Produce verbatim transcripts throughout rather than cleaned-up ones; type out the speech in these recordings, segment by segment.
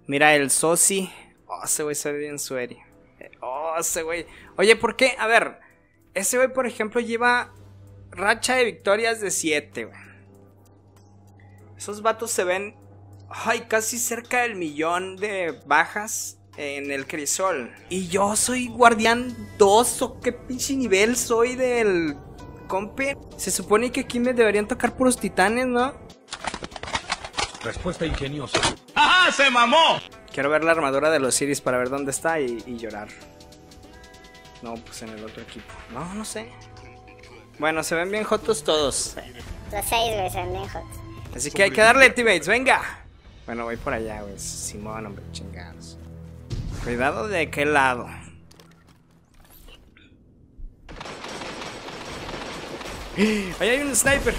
Mira el Sosi. Oh, ese güey se ve bien sueri. Oh, ese güey. Oye, ¿por qué? A ver, ese güey, por ejemplo, lleva racha de victorias de siete, güey. Esos vatos se ven, ay, casi cerca del millón de bajas en el crisol. Y yo soy guardián dos, o qué pinche nivel soy del compe. Se supone que aquí me deberían tocar puros titanes, ¿no? Respuesta ingeniosa. ¡Ajá! ¡Se mamó! Quiero ver la armadura de los Osiris para ver dónde está y, y llorar. No, pues en el otro equipo. No, no sé. Bueno, se ven bien jotos todos. Los seis, güey, se ven bien hot. Así que hay que darle, teammates, venga. Bueno, voy por allá, güey. Simón, hombre, chingados. Cuidado de qué lado. Ahí hay un sniper.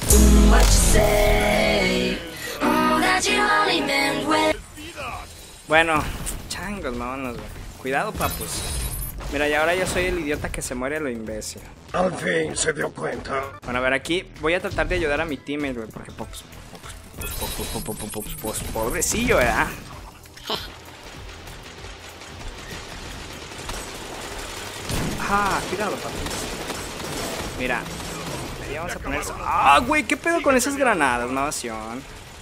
Bueno, changos, vámonos, güey. Cuidado, papus. Mira, y ahora yo soy el idiota que se muere a lo imbécil. Al fin se dio cuenta. Bueno, a ver, aquí voy a tratar de ayudar a mi teammate, güey, porque pues, pues, pues, pues, pues, pues, pobrecillo, ¿verdad? Ah, cuidado, papi. Mira, ahí vamos a poner eso. Ah, güey, ¿qué pedo con esas granadas, nación?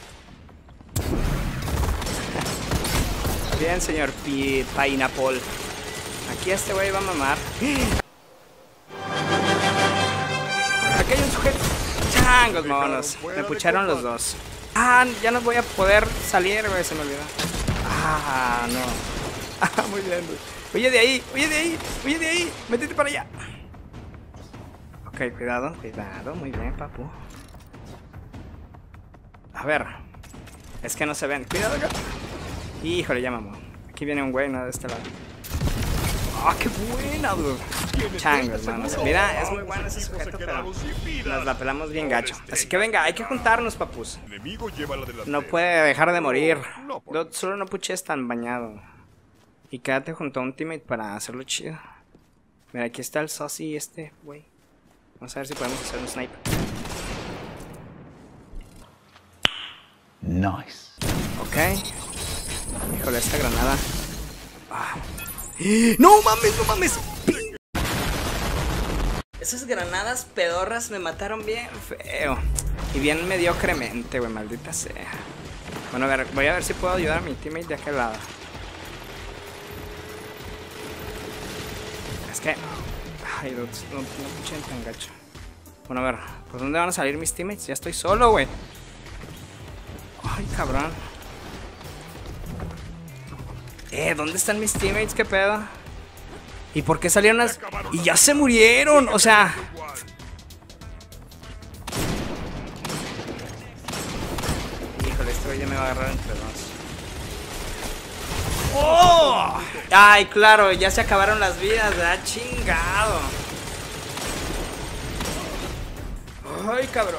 Bien, señor P Pineapple. Aquí este güey va a mamar. Aquí hay un sujeto. Changos, monos. Me pucharon los dos. Ah, ya no voy a poder salir, güey. Se me olvidó. Ah, no. Ah, muy bien, güey. Oye de ahí, oye de ahí, oye de ahí. Métete para allá. Ok, cuidado, cuidado. Muy bien, papu. A ver. Es que no se ven. Cuidado acá. Híjole, ya mamó. Aquí viene un güey, no de este lado. ¡Ah, oh, qué buena, dude! Changos, manos. Mira, es muy bueno ese sujeto, pero nos la pelamos bien gacho. Así que venga, hay que juntarnos, papus. No puede dejar de morir. Solo no puches tan bañado. Y quédate junto a un teammate para hacerlo chido. Mira, aquí está el Saucy este, güey. Vamos a ver si podemos hacer un sniper. Nice. Ok. Híjole, esta granada. Ah. ¡No mames, no mames! Esas granadas pedorras me mataron bien feo. Y bien mediocremente, güey, maldita sea. Bueno, a ver, voy a ver si puedo ayudar a mi teammate de aquel lado. Es que... Ay, no, no, no puchen tan gacho. Bueno, a ver, ¿por dónde van a salir mis teammates? Ya estoy solo, güey. Ay, cabrón. Eh, ¿dónde están mis teammates? ¿Qué pedo? ¿Y por qué salieron las...? ¡Y ya se murieron! O sea... Híjole, este güey ya me va a agarrar entre dos. ¡Oh! Ay, claro, ya se acabaron las vidas, ¿verdad? Chingado. Ay, cabrón.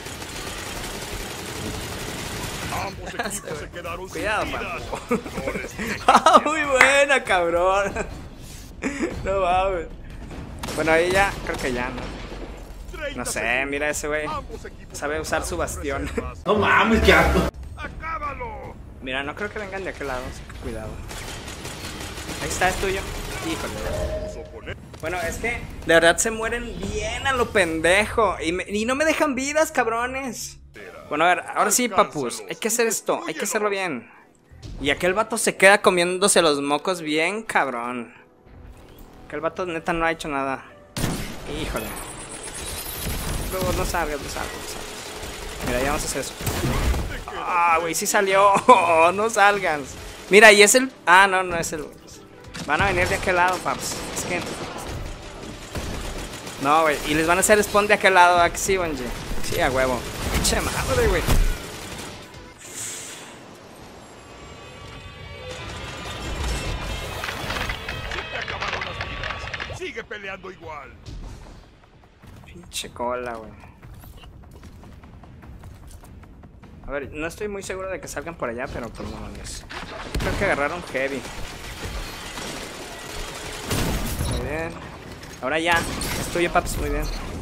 Cuidado, papu. Ah, muy buena, cabrón. No mames. Bueno, ahí ya, creo que ya, ¿no? No sé, mira ese güey. Sabe usar su bastión. No mames, qué asco. Mira, no creo que vengan de aquel lado, así que cuidado. Ahí está, es tuyo. Híjole. Bueno, es que de verdad se mueren bien a lo pendejo. Y, me, y no me dejan vidas, cabrones. Bueno, a ver, ahora sí, papus. Hay que hacer esto, hay que hacerlo bien. Y aquel vato se queda comiéndose los mocos bien, cabrón. Aquel vato neta no ha hecho nada. Híjole. Luego no salgas, no salgas, no salgas. Mira, ya vamos a hacer eso. Ah, güey, sí salió. No salgan. Mira, y es el... Ah, no, no es el... Van a venir de aquel lado, paps. Es que... No, güey. Y les van a hacer spawn de aquel lado. ¿A que sí, Bungie? Sí, a huevo. Pinche madre, güey. Sigue peleando igual. Pinche cola, güey. A ver, no estoy muy seguro de que salgan por allá, pero por no mames. Creo que agarraron heavy. Muy bien. Ahora ya. Es tuyo, paps. Muy bien.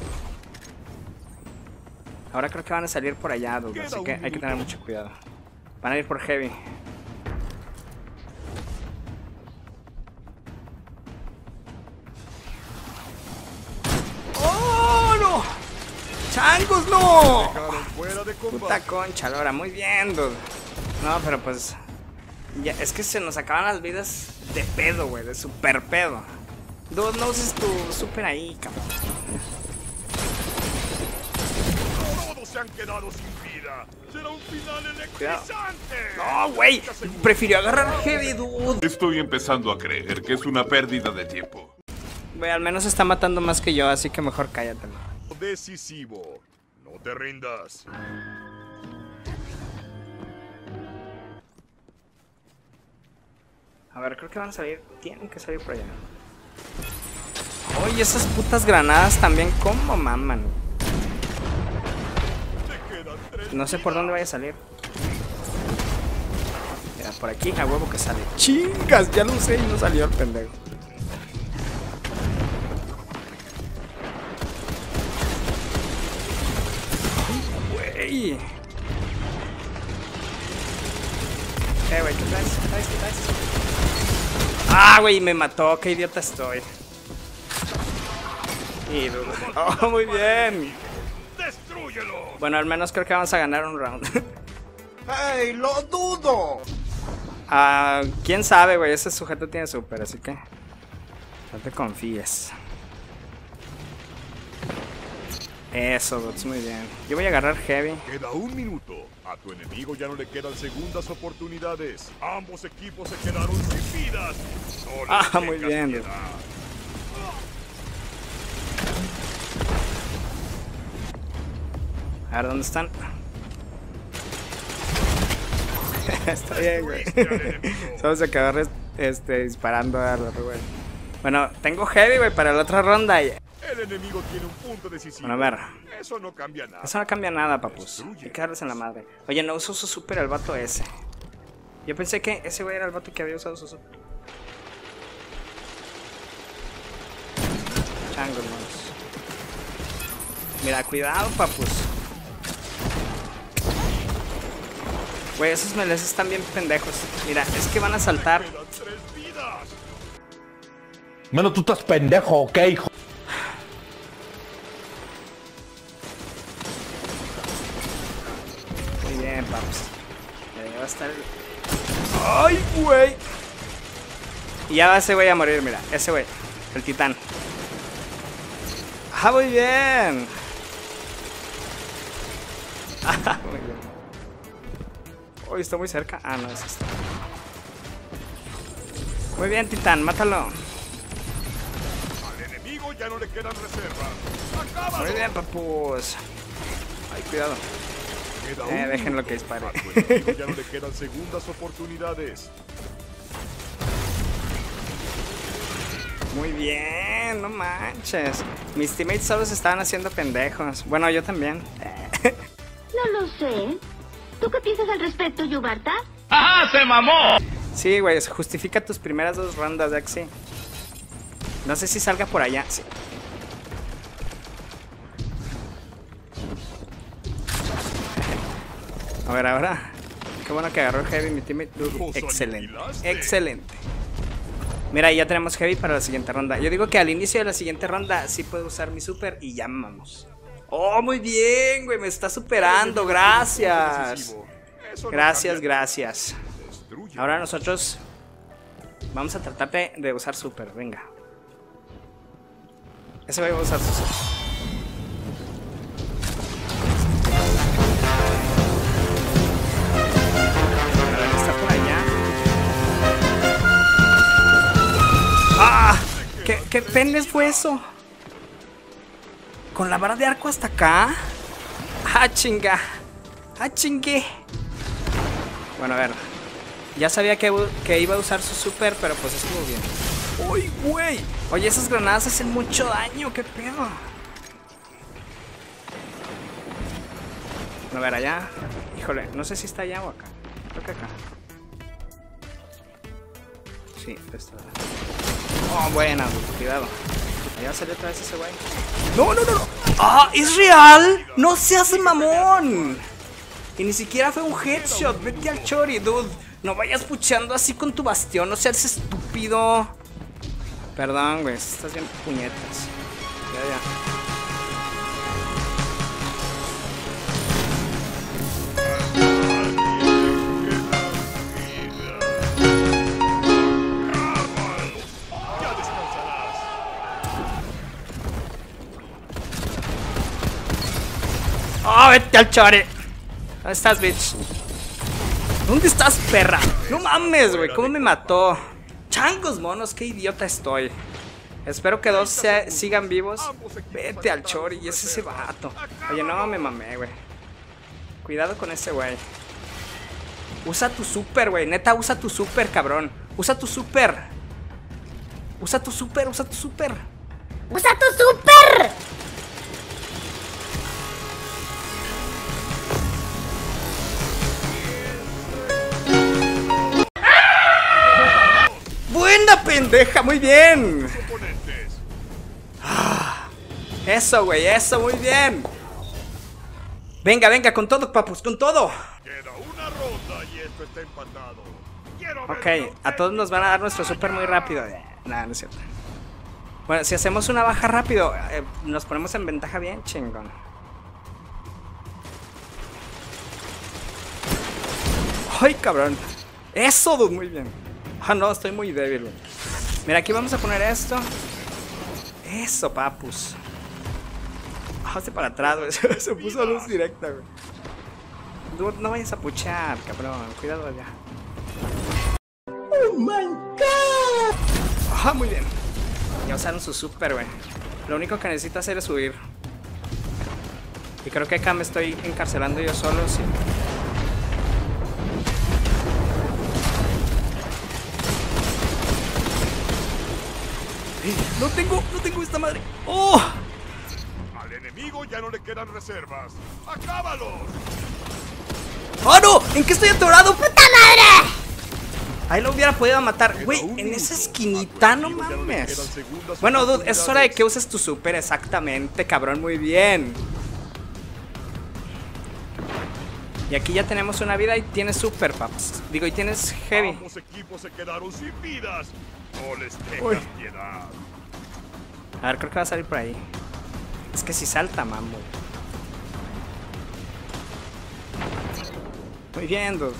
Ahora creo que van a salir por allá, dude, así que hay que tener mucho cuidado. Van a ir por heavy. ¡Changos, no! Dejaron fuera de Puta combate. concha, Lora, muy bien, dude. No, pero pues... Ya, es que se nos acaban las vidas de pedo, güey, de super pedo. Dude, no uses tu super ahí, cabrón. Todos se han quedado sin vida. Será un final Cuidado. electrizante. No, güey, prefirió agarrar Heavy, dude. Estoy empezando a creer que es una pérdida de tiempo. Güey, al menos está matando más que yo, así que mejor cállate. Decisivo. No te rindas. A ver, creo que van a salir. Tienen que salir por allá. Oye, esas putas granadas también, ¿cómo maman? Te quedan tres No sé por vidas. dónde vaya a salir. Mira, por aquí a huevo que sale. ¡Chingas! Ya lo usé y no salió el pendejo. Güey. Eh, güey, ¿qué traes? ¿Qué traes? ¿Qué traes? Ah, güey, me mató. Qué idiota estoy. Y, dude. Oh, muy bien. ¡Destrúyelo! Bueno, al menos creo que vamos a ganar un round. ¡Hey, lo dudo! Ah, quién sabe, güey. Ese sujeto tiene super, así que no te confíes. Eso, Dots, muy bien. Yo voy a agarrar Heavy. Queda un minuto. A tu enemigo ya no le quedan segundas oportunidades. Ambos equipos se quedaron sin vidas. No les Ah, muy tengas bien, piedad. A ver, ¿dónde están? Está bien, güey. Solo se quedó res- este, disparando a los güey. Bueno, tengo Heavy, güey, para la otra ronda. y- El enemigo tiene un punto decisivo. Bueno, a ver. Eso no cambia nada. Eso no cambia nada, papus. Hay que darles en la madre. Oye, no usó su super el vato ese. Yo pensé que ese güey era el vato que había usado su super. Changos, manos. Mira, cuidado, papus. Güey, esos melees están bien pendejos. Mira, es que van a saltar. Quedan tres vidas. Mano, tú estás pendejo, ¿ok, hijo? Muy bien, papus. Mira, ya va a estar el... ¡Ay, güey! Y ya va ese güey a morir, mira. Ese güey. El titán. ¡Ah, muy bien! ¡Ah, muy bien! Uy, está muy cerca. Ah, no, es este. Muy bien, titán, mátalo. Al enemigo ya no le quedan reservas. ¡Acábalo! Muy bien, papus. Ay, cuidado. Queda un Eh, déjenlo minuto. que dispare. A tu enemigo ya no le quedan segundas oportunidades. Muy bien, no manches. Mis teammates solo se estaban haciendo pendejos. Bueno, yo también. No lo sé. ¿Tú qué piensas al respecto, Yubarta? ¡Ajá, se mamó! Sí, güey, justifica tus primeras dos rondas, Daxi. No sé si salga por allá. Sí. A ver, ahora. Qué bueno que agarró el Heavy, mi teammate. Dude, excelente. Excelente. Mira, ya tenemos Heavy para la siguiente ronda. Yo digo que al inicio de la siguiente ronda sí puedo usar mi super y ya vamos. Oh, muy bien, güey, me está superando. Gracias. Eso no Gracias, cambia. gracias. Destruye. Ahora nosotros vamos a tratar de, de usar super, venga. Ese va a usar su super. A ver, está por allá. ¡Ah! ¿Qué, qué pendes fue eso? ¿Con la vara de arco hasta acá? ¡Ah, chinga! ¡Ah, chingue! Bueno, a ver. Ya sabía que, que iba a usar su super, pero pues estuvo bien. ¡Uy, güey! Oye, esas granadas hacen mucho daño, ¿qué pedo? A ver, allá. Híjole, no sé si está allá o acá. Creo que acá. Sí, está. Oh, buena, cuidado. Allá salió otra vez ese güey. ¡No, no, no, no! ¡Ah! ¡Es real! ¡No seas mamón! Y ni siquiera fue un headshot. Vete al chori, dude. No vayas puchando así con tu bastión. No seas estúpido. Perdón, güey. Estás bien puñetas. Ya, Vete al chore. ¿Dónde estás, bitch? ¿Dónde estás, perra? No mames, güey. ¿Cómo me mató? Changos monos, qué idiota estoy. Espero que dos se sigan vivos. Vete al chori, y es ese vato. Oye, no me mamé, güey. Cuidado con ese güey. Usa tu super, güey. Neta, usa tu super, cabrón. Usa tu super. Usa tu super, usa tu super. ¡Usa tu super! ¡Buena, pendeja! ¡Muy bien! Ah, eso, güey, eso, muy bien. Venga, venga, con todo, papus, con todo. Queda una ronda y esto está empatado. Quiero ver Ok, a todos nos van a dar nuestro super muy rápido. Nada, no es cierto. Bueno, si hacemos una baja rápido, eh, nos ponemos en ventaja bien chingón. ¡Ay, cabrón! ¡Eso, dude! Muy bien. Ah, no, estoy muy débil, güey. Mira, aquí vamos a poner esto. Eso, papus. Hazte para atrás, güey. Se puso luz directa, güey. Dude, no vayas a puchar, cabrón. Cuidado allá. ¡Oh, my God! Ah, muy bien. Ya usaron su super, güey. Lo único que necesito hacer es huir. Y creo que acá me estoy encarcelando yo solo, sí. No tengo, no tengo esta madre. ¡Oh! Al enemigo ya no le quedan reservas. ¡Acábalos! ¡Oh, no! ¿En qué estoy atorado? ¡Puta madre! Ahí lo hubiera podido matar. Güey, en esa esquinita, no mames. Bueno, dude, es hora de que uses tu super. Exactamente, cabrón, muy bien. Y aquí ya tenemos una vida y tienes super, paps. Digo, y tienes heavy. Ambos equipos se quedaron sin vidas. No les tengas Uy. piedad. A ver, creo que va a salir por ahí. Es que si salta, mambo. Muy bien, dude.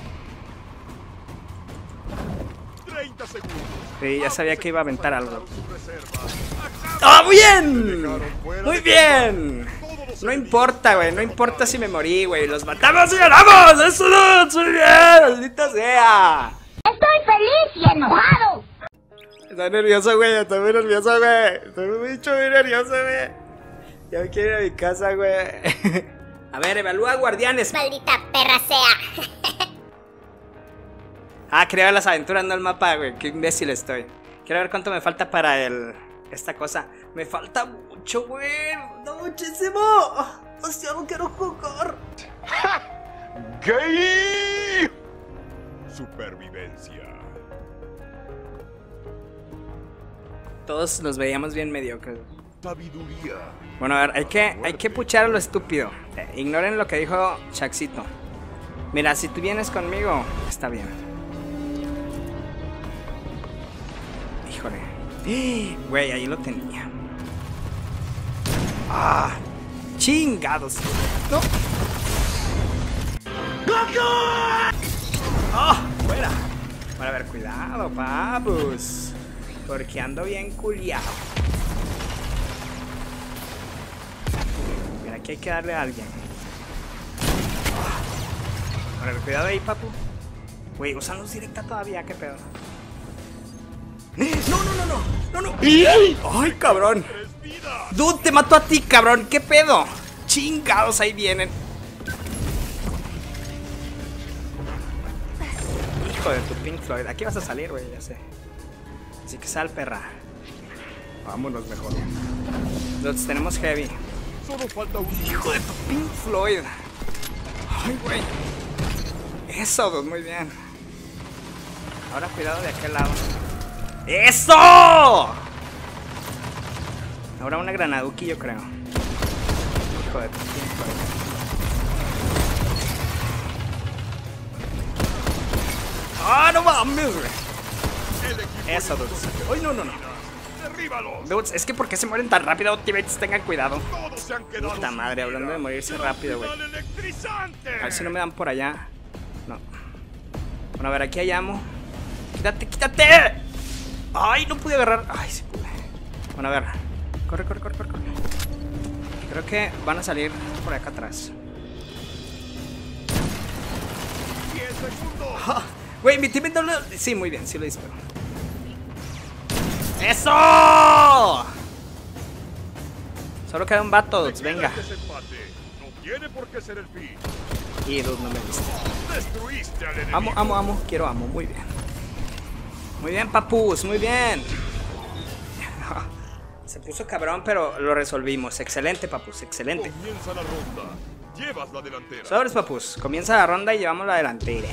treinta segundos. Sí, ya sabía que iba a aventar algo. Sus reservas. ¡Acábalos! ¡Ah, muy bien! ¡Muy bien! No importa, güey, no importa si me morí, güey. Los matamos y ganamos. ¡Eso no! ¡Muy bien! ¡Maldita sea! Estoy feliz y enojado. Estoy nervioso, güey. Estoy muy nervioso, güey. Estoy muy, mucho, muy nervioso, güey. Ya me quiero ir a mi casa, güey. A ver, evalúa guardianes. Maldita perra sea. Ah, quería ver las aventuras, no el mapa, güey. Qué imbécil estoy. Quiero ver cuánto me falta para el... esta cosa. Me falta mucho, güey. No, muchísimo. Hostia, no quiero jugar. ¡Gay! Supervivencia. Todos los veíamos bien mediocres. Sabiduría. Bueno, a ver, hay que, hay que puchar a lo estúpido. Eh, ignoren lo que dijo Chaxito. Mira, si tú vienes conmigo, está bien. Híjole. Güey, ahí lo tenía. Ah, chingados. No. ¡Ah! ¡Fuera! Bueno, a ver, cuidado, papus. Porque ando bien culiado. Mira, aquí hay que darle a alguien. Ah. Bueno, cuidado ahí, papu. Güey, usan luz directa todavía, qué pedo. No, no, no, no, no, no. ¡Ay, cabrón! Dude, te mató a ti, cabrón. ¿Qué pedo? Chingados, ahí vienen. Hijo de tu Pink Floyd. Aquí vas a salir, güey, ya sé. Así que sal, perra. Vámonos mejor. Entonces tenemos heavy. Solo falta un... Hijo de tu Pink Floyd. Ay, güey. Eso, dude, muy bien. Ahora cuidado de aquel lado. ¡Eso! Ahora una granaduki, yo creo. Hijo de tu Pink Floyd. ¡Ah, no mames, güey! Eso, dudes. ¡Ay, no, no, no! ¡Derríbalos! Dudes, es que ¿por qué se mueren tan rápido? Teammates, tengan cuidado. Todos se han quedado Puta madre, sin hablando de vida. morirse rápido, güey. ¡Final electrizante! A ver si no me dan por allá. No. Bueno, a ver, aquí hay ammo. ¡Quítate, quítate! ¡Ay, no pude agarrar! ¡Ay, sí pude! Bueno, a ver. Corre, corre, corre, corre, corre. Creo que van a salir por acá atrás. segundos. Güey, mi teammate no lo... Sí, muy bien, sí lo disparo. ¡Eso! Solo queda un vato, dudes, venga. No tiene por qué ser el fin. Y dude, no me viste. Destruiste al enemigo. Amo, amo, amo, quiero amo, muy bien. Muy bien, papus, muy bien. Se puso cabrón, pero lo resolvimos. Excelente, papus, excelente. Comienza la ronda. Llevas la delantera. Sobres, papus, comienza la ronda y llevamos la delantera.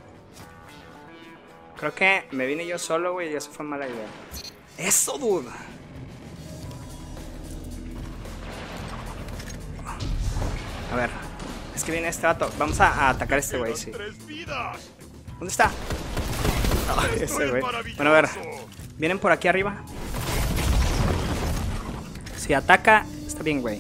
Creo que me vine yo solo, güey, y eso fue mala idea. ¡Eso, dude! A ver, es que viene este vato. Vamos a, a atacar a este güey, sí. Tres vidas. ¿Dónde está? Oh, ese güey. Bueno, a ver. Vienen por aquí arriba. Si ataca, está bien, güey.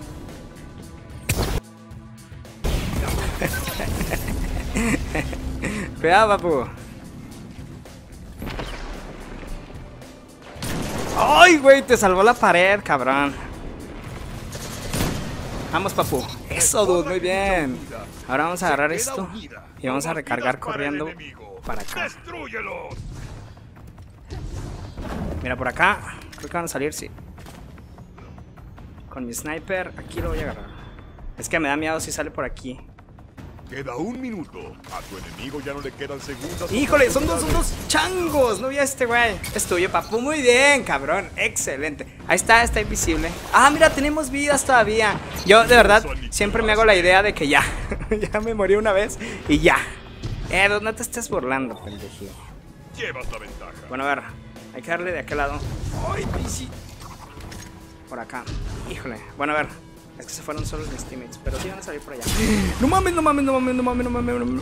Cuidado, papu. ¡Ay, güey! Te salvó la pared, cabrón. Vamos, papu. Eso, dude, muy bien. Ahora vamos a agarrar esto y vamos a recargar corriendo para acá. Mira, por acá. Creo que van a salir, sí. Con mi sniper, aquí lo voy a agarrar. Es que me da miedo si sale por aquí. Queda un minuto. A tu enemigo ya no le quedan segundos. ¡Híjole! Son dos, son dos changos. No vi a este güey. Es tuyo, papu. Muy bien, cabrón. Excelente. Ahí está, está invisible. Ah, mira, tenemos vidas todavía. Yo, de verdad, siempre me hago la idea de que ya. Ya me morí una vez y ya. Eh, no te estés burlando, pendejo. Llevas la ventaja. Bueno, a ver. Hay que darle de aquel lado. ¡Ay, sí! Por acá. Híjole. Bueno, a ver. Es que se fueron solos mis teammates, pero sí van a salir por allá. No mames, no mames, no mames, no mames, no mames, no mames.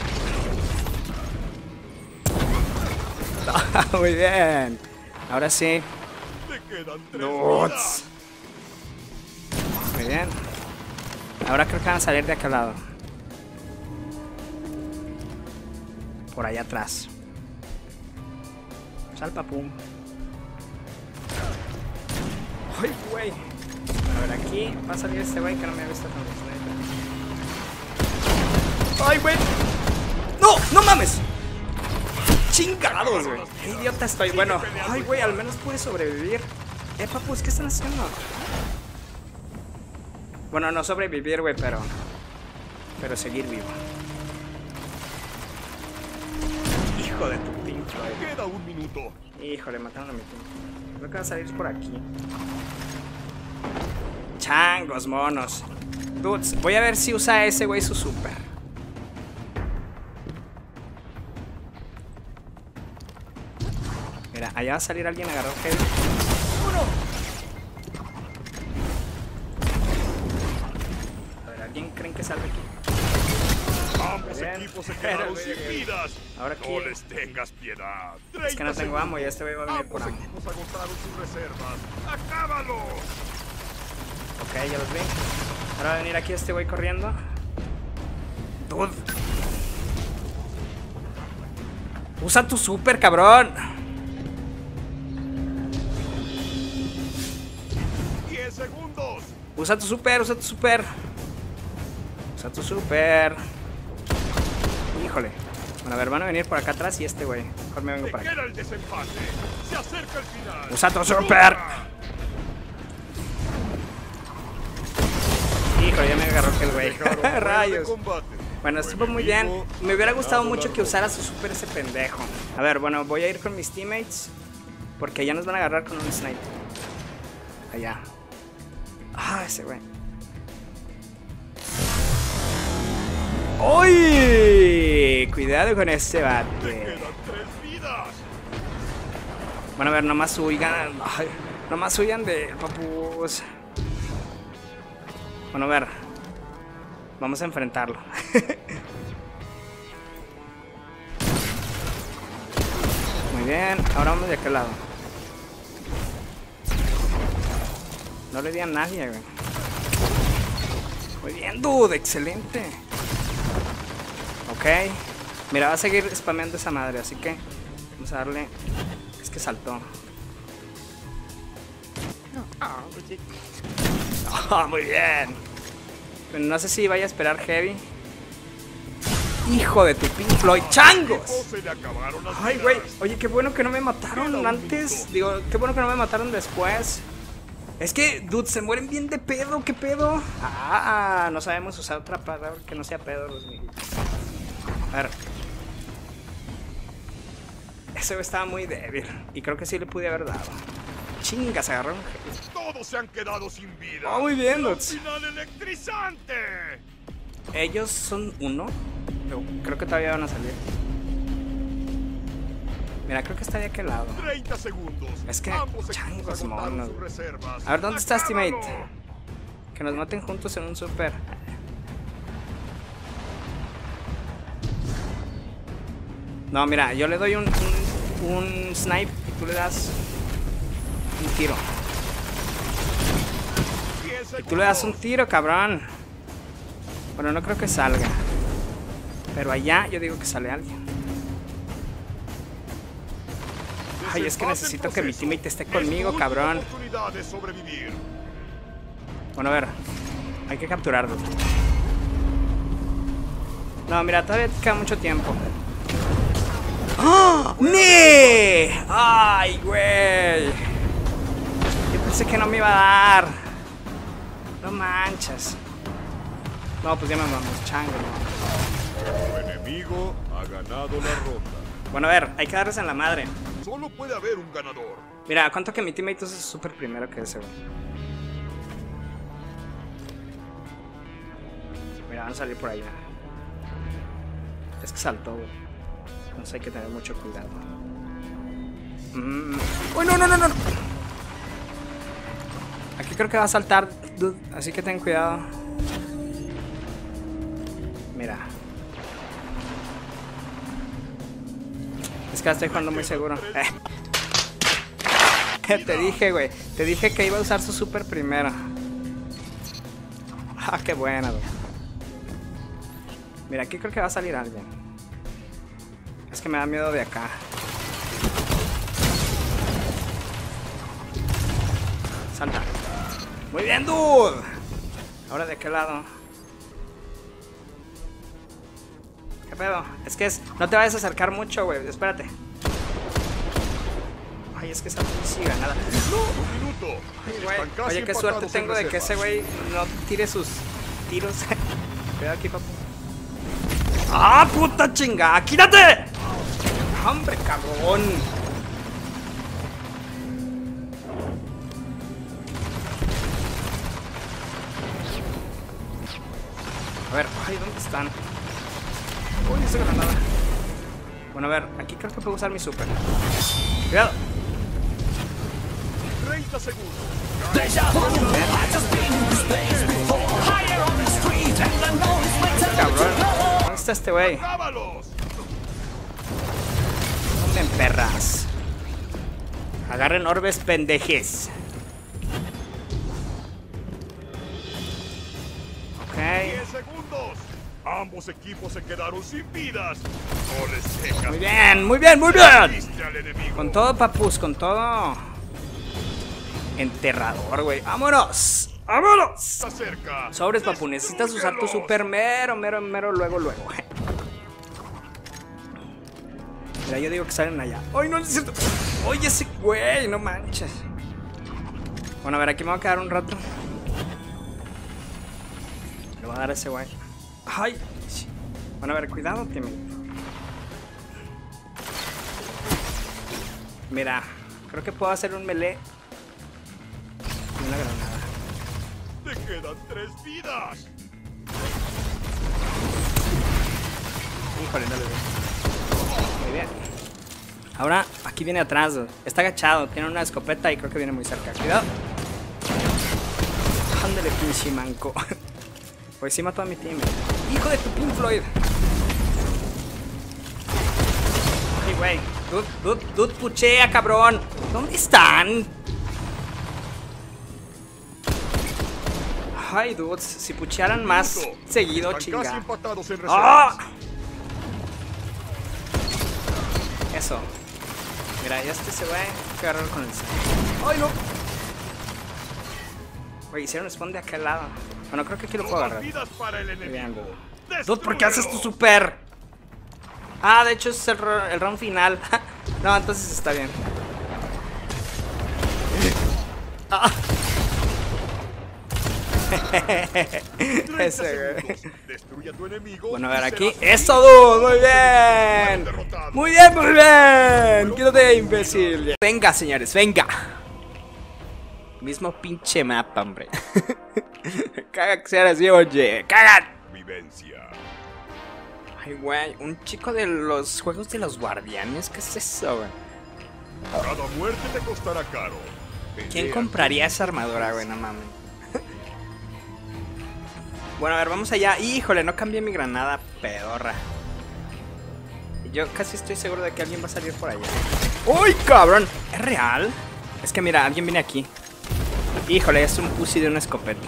Muy bien. Ahora sí. Te quedan tres Nuts. vidas. Muy bien. Ahora creo que van a salir de aquel lado. Por allá atrás. Sal, papu. Ay, güey. A ver, aquí va a salir este güey que no me ha visto con los sniper. ¡Ay, güey! ¡No! ¡No mames! ¡Chingados, güey! ¡Qué idiota estoy! Bueno, ay, güey, al menos pude sobrevivir. Eh, papus, ¿qué están haciendo? Bueno, no sobrevivir, güey, pero... Pero seguir vivo. Hijo de tu pinche, güey. Queda un minuto. Híjole, mataron a mi team. Creo que va a salir por aquí. Changos, monos. Dudes, voy a ver si usa ese güey su super. Mira, allá va a salir alguien a agarrar heavy. ¡Uno! A ver, ¿alguien creen que salve aquí? Ambos Bien. equipos se quedaron sin vidas. Ahora aquí. No les tengas piedad. Es que no tengo amo y este güey va a venir por Ambos amo. equipos agotaron sus reservas. ¡Acábalo! Ok, ya los vi. Ahora va a venir aquí este güey corriendo. Dude. Usa tu super, cabrón. diez segundos. Usa tu super, usa tu super. Usa tu super. Híjole. Bueno, a ver, van a venir por acá atrás y este güey. Mejor me vengo Te para acá. queda el desempate. Se acerca el final. Usa tu super. Híjole, ya me agarró aquel güey. Rayos. Bueno, estuvo muy bien. Me hubiera gustado mucho que usara su super ese pendejo. A ver, bueno, voy a ir con mis teammates. Porque ya nos van a agarrar con un sniper. Allá. Ah, ese güey. ¡Uy! Cuidado con ese bate. Quedan tres vidas. Bueno, a ver, nomás huyan. Ay, nomás huyan de papus. Bueno, a ver. Vamos a enfrentarlo. Muy bien, ahora vamos de aquel lado. No le di a nadie, güey. Muy bien, dude, excelente. Ok. Mira, va a seguir spameando esa madre, así que vamos a darle. Es que saltó. Oh, muy bien. No sé si vaya a esperar heavy. Hijo de tu Pink Floyd, changos. Se le acabaron las Ay, vidas. güey. Oye, qué bueno que no me Queda mataron un antes. minuto. Digo, qué bueno que no me mataron después. Es que, dude, se mueren bien de pedo. ¿Qué pedo? Ah, no sabemos usar otra palabra que no sea pedo, los amiguitos. A ver. Ese güey estaba muy débil. Y creo que sí le pude haber dado. Chingas, agarraron. Todos se han quedado sin vida. Oh, muy bien, Un dudes. final electrizante. Ellos son uno. Pero creo que todavía van a salir. Mira, creo que está de aquel lado. treinta segundos. Es que, Ambos equipos changos, agotaron monos. sus reservas. A ver, ¿dónde estás, ¡Acábalo! teammate? Que nos maten juntos en un super. No, mira, yo le doy un, un, un snipe y tú le das un tiro. diez Y tú le das un segundos. tiro, cabrón. Bueno, no creo que salga. Pero allá yo digo que sale alguien. Ay, es que Desempate en necesito que mi proceso. teammate esté Es conmigo, tu última cabrón. oportunidad de sobrevivir. Bueno, a ver. Hay que capturarlo. No, mira, todavía queda mucho tiempo. ¡Ah! ¡Nee! ¡Ay, güey! Yo pensé que no me iba a dar. No manches. No, pues ya me vamos, chango. Tu enemigo ha ganado la ronda. Bueno, a ver, hay que darles en la madre. Solo puede haber un ganador. Mira, ¿cuánto que mi teammate es súper primero que ese, güey? Mira, van a salir por allá. Es que saltó, güey. Entonces hay que tener mucho cuidado. Mm. ¡Uy, no, no, no, no! Aquí creo que va a saltar, dude. Así que ten cuidado. Mira. Es que la estoy jugando muy seguro. Eh. Te dije, güey. Te dije que iba a usar su super primero. Ah, qué buena, güey. Mira, aquí creo que va a salir alguien. Es que me da miedo de acá. Salta. Muy bien, dude. Ahora de qué lado. ¿Qué pedo? Es que es... No te vayas a acercar mucho, güey. Espérate. Ay, es que esta sí ganada. Un minuto. Ay, güey. Están casi Oye, qué empatados suerte en tengo de que ese reservas. güey no tire sus tiros. Cuidado aquí, papu. ¡Ah, puta chingada! ¡Quítate! ¡Hombre, cabrón! A ver, ay, ¿dónde están? Uy, esa granada. Bueno, a ver, aquí creo que puedo usar mi super. Cuidado. treinta segundos. Cabrón. ¿Dónde está este güey? ¡Acábalos! ¿Dónde en perras? Agarren orbes pendejes. Ok. diez segundos. Ambos equipos se quedaron sin vidas. No les dejas. Muy bien, muy bien, muy bien. Viste al enemigo. Con todo, papus, con todo. Enterrador, güey. ¡Vámonos! ¡Vámonos! Está cerca. Sobres, papu. Necesitas usar tu super mero, mero, mero, luego, luego. Mira, yo digo que salen allá. ¡Ay, no es cierto! ¡Oye, ese güey! No manches. Bueno, a ver, aquí me voy a quedar un rato. Le voy a dar a ese güey. ¡Ay! Bueno, a ver, cuidado, tío. Mira, creo que puedo hacer un melee y una granada. Te quedan tres vidas. Híjole, no le veo. Muy bien. Ahora, aquí viene atrás. Está agachado, tiene una escopeta y creo que viene muy cerca. Cuidado. Ándale, pinche manco. Pues sí mató a mi team. Hijo de tu Pink Floyd. Ay, güey. Dude, dude, dude, puchea, cabrón. ¿Dónde están? Ay, dudes, si puchearan más Minuto. seguido, Están chinga. casi empatados en ¡Ah! reservas. Eso. Mira, ya este se va a agarrar con el saco. ¡Ay, no! Güey, hicieron spawn de aquel lado. Bueno, creo que aquí lo puedo No agarrar. más vidas para el Muy bien, enemigo. dude. Dude, ¿por qué haces tu Destrúyelo. super? Ah, de hecho es el, el round final. No, entonces está bien. Ah. Ese, güey. Bueno, a ver aquí. ¡Eso, dude! ¡Muy bien! ¡Muy bien, muy bien! ¡Quédate, imbécil! Venga, señores, venga. Mismo pinche mapa, hombre. Caga que sea así, oye. ¡Cagan! Vivencia. Ay, güey, un chico de los juegos de los guardianes. ¿Qué es eso, güey? Cada muerte te costará caro. ¿Quién compraría esa armadura, güey? No mames. Bueno, a ver, vamos allá. Híjole, no cambié mi granada, pedorra. Yo casi estoy seguro de que alguien va a salir por allá. ¡Uy, cabrón! ¿Es real? Es que mira, alguien viene aquí. Híjole, es un pussy de una escopeta.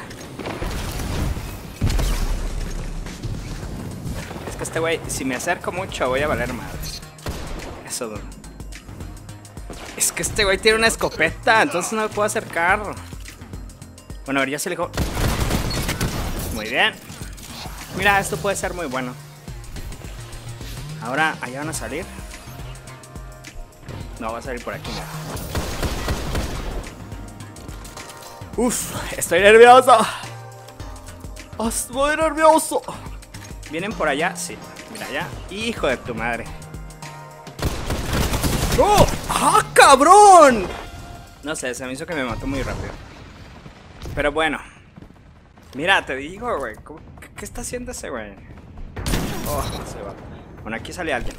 Es que este güey, si me acerco mucho, voy a valer madre. Eso, dude. Es que este güey tiene una escopeta, entonces no me puedo acercar. Bueno, a ver, ya se le dijo. Muy bien. Mira, esto puede ser muy bueno. Ahora, ¿allá van a salir? No, va a salir por aquí. Uf, estoy nervioso. Estoy nervioso. ¿Vienen por allá? Sí, mira allá. Hijo de tu madre. ¡Oh! ¡Ah, cabrón! No sé, se me hizo que me mató muy rápido. Pero bueno. Mira, te digo, güey. ¿Qué, ¿Qué está haciendo ese güey? Oh, se va. Bueno, aquí sale alguien.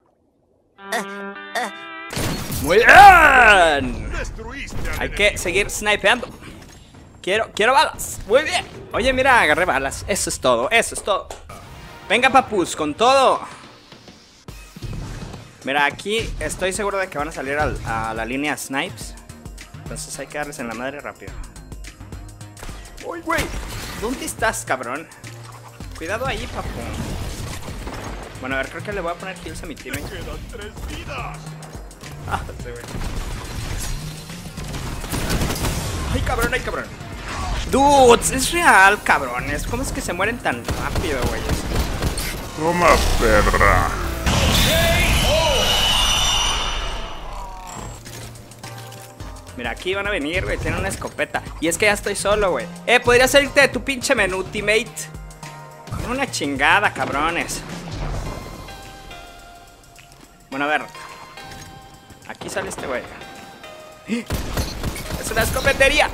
¡Muy bien! Hay que seguir snipeando. Quiero, quiero balas. Muy bien. Oye, mira, agarré balas. Eso es todo, eso es todo. Venga, papus, con todo. Mira, aquí estoy seguro de que van a salir al, a la línea snipes. Entonces hay que darles en la madre rápido. ¡Uy, güey! ¿Dónde estás, cabrón? Cuidado ahí, papu. Bueno, a ver, creo que le voy a poner kills a mi team. Quedan tres vidas. Ah, sí, güey. ¡Ay, cabrón, ay, cabrón! Dudes, es real, cabrones. ¿Cómo es que se mueren tan rápido, güey? Toma, perra. Mira, aquí van a venir, güey. Tienen una escopeta. Y es que ya estoy solo, güey. Eh, podría salirte de tu pinche menú, teammate. Con una chingada, cabrones. Bueno, a ver. Aquí sale este güey. Es una escopetería.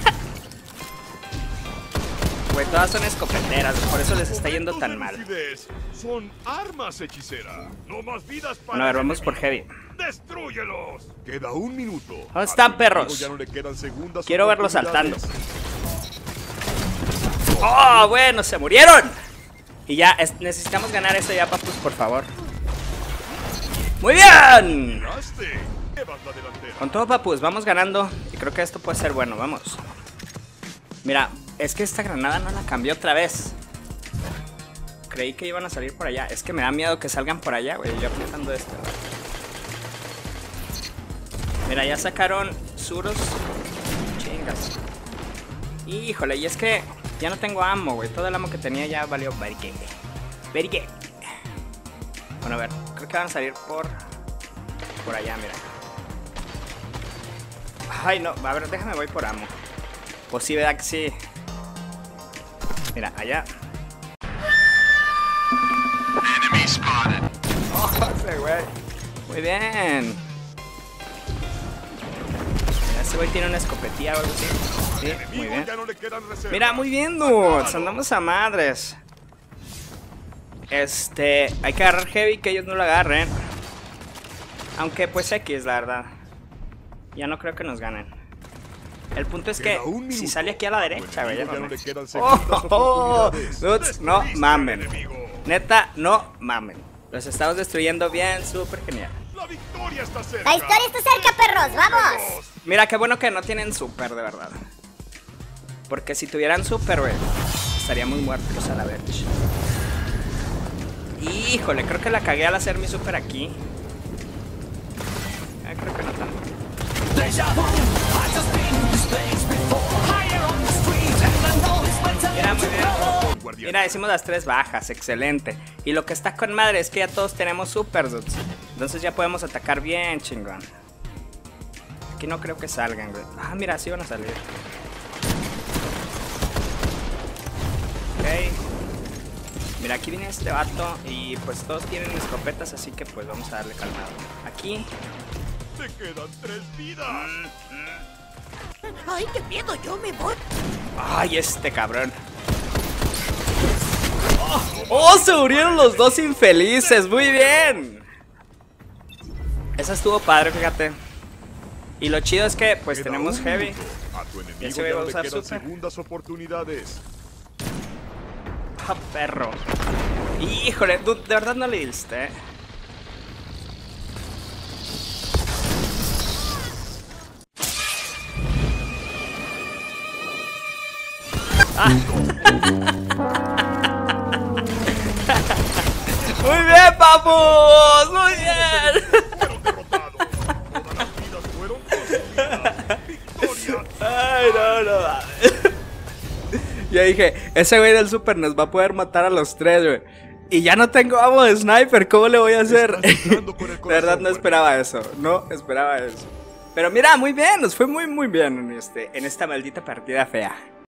Güey, todas son escopeteras. Por eso les está yendo tan mal. Son armas, hechicera. No más vidas para. Bueno, a ver, vamos por heavy. ¡Destrúyelos! Queda un minuto. ¿Dónde están, perros? Ya no le quedan segundas. Quiero verlos saltando. ¡Oh, bueno! ¡Se murieron! Y ya, es, necesitamos ganar esto ya, papus, por favor. ¡Muy bien! Con todo, papus, vamos ganando. Y creo que esto puede ser bueno, vamos. Mira, es que esta granada no la cambié otra vez. Creí que iban a salir por allá. Es que me da miedo que salgan por allá, güey. Yo aplicando esto. Mira, ya sacaron suros. Chingas. Híjole, y es que ya no tengo ammo, güey. Todo el ammo que tenía ya valió vergue. Vergue. Bueno, a ver, creo que van a salir por Por allá, mira. Ay, no, a ver, déjame voy por ammo. Pues sí, ¿verdad que sí? Mira, allá. Oh, ese güey. Muy bien. Mira, ese güey tiene una escopetilla o algo así. Sí, muy bien. Mira, muy bien, dudes. Andamos a madres. Este, hay que agarrar heavy, que ellos no lo agarren. Aunque pues X, la verdad. Ya no creo que nos ganen. El punto es que si sale aquí a la derecha, güey. Oh, oh, oh. Dudes, no mamen. Neta, no mamen. Los estamos destruyendo bien, súper genial. La victoria está cerca. La historia está cerca, perros, vamos. Mira, qué bueno que no tienen super, de verdad. Porque si tuvieran super, güey, estaríamos muertos a la vez. Híjole, creo que la cagué al hacer mi super aquí. Eh, creo que no tanto. Mira, muy bien. guardián. Mira, hicimos las tres bajas, excelente. Y lo que está con madre es que ya todos tenemos super dudes. Entonces ya podemos atacar bien, chingón. Aquí no creo que salgan, güey. Ah, mira, sí van a salir. Ok. Mira, aquí viene este vato y pues todos tienen escopetas, así que pues vamos a darle calmado. Aquí. Te quedan tres vidas. ¡Ay, qué miedo! ¡Yo me voy! Ay, este cabrón. Oh, oh, se murieron los dos infelices. Muy bien. Esa estuvo padre, fíjate. Y lo chido es que pues Queda tenemos un heavy. minuto. A tu enemigo ese ya güey va a no le usar quedan super. segundas oportunidades. Ah, perro. Híjole, du- de verdad no le diste, eh. Ah. Muy bien, papus. Muy bien. Fueron derrotados. Todas las vidas fueron consumidas. Victoria. Ay, no, no. Ya dije, ese güey del super nos va a poder matar a los tres, güey. Y ya no tengo amo de sniper, ¿cómo le voy a hacer? Estás entrando con el De verdad corazón no esperaba eso, no esperaba eso. Pero mira, muy bien, nos fue muy muy bien en, este, en esta maldita partida fea.